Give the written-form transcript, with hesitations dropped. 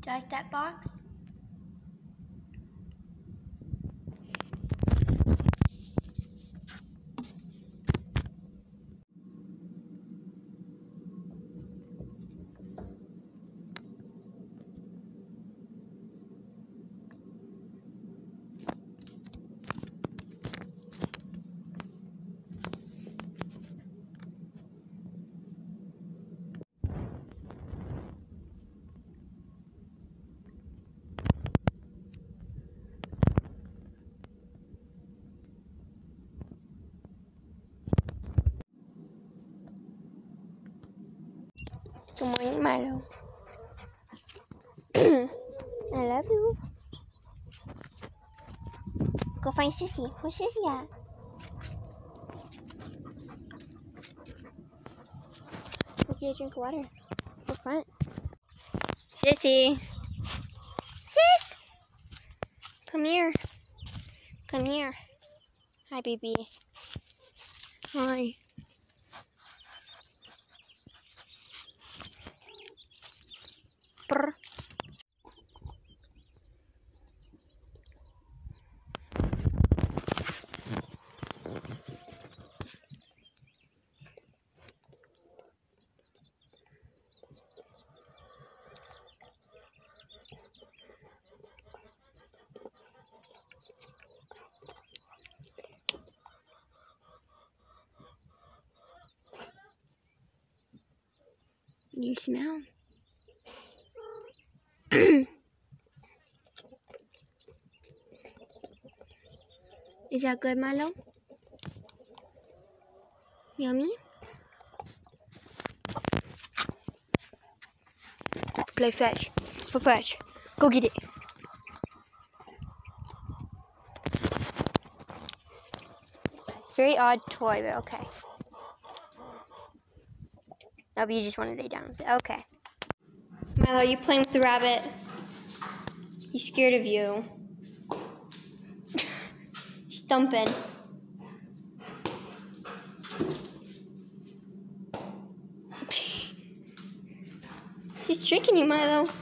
Do you like that box? Good morning, Milo. I love you. Go find Sissy. Where's Sissy at? Go get a drink of water. Go front. Sissy. Sis! Come here. Come here. Hi, baby. Hi. Brr. You smell. Is that good, Milo? Yummy? Play fetch. Let's play fetch. Go get it. Very odd toy, but okay. No, but you just want to lay down with it. Okay. Milo, are you playing with the rabbit? He's scared of you. He's thumping. He's tricking you, Milo.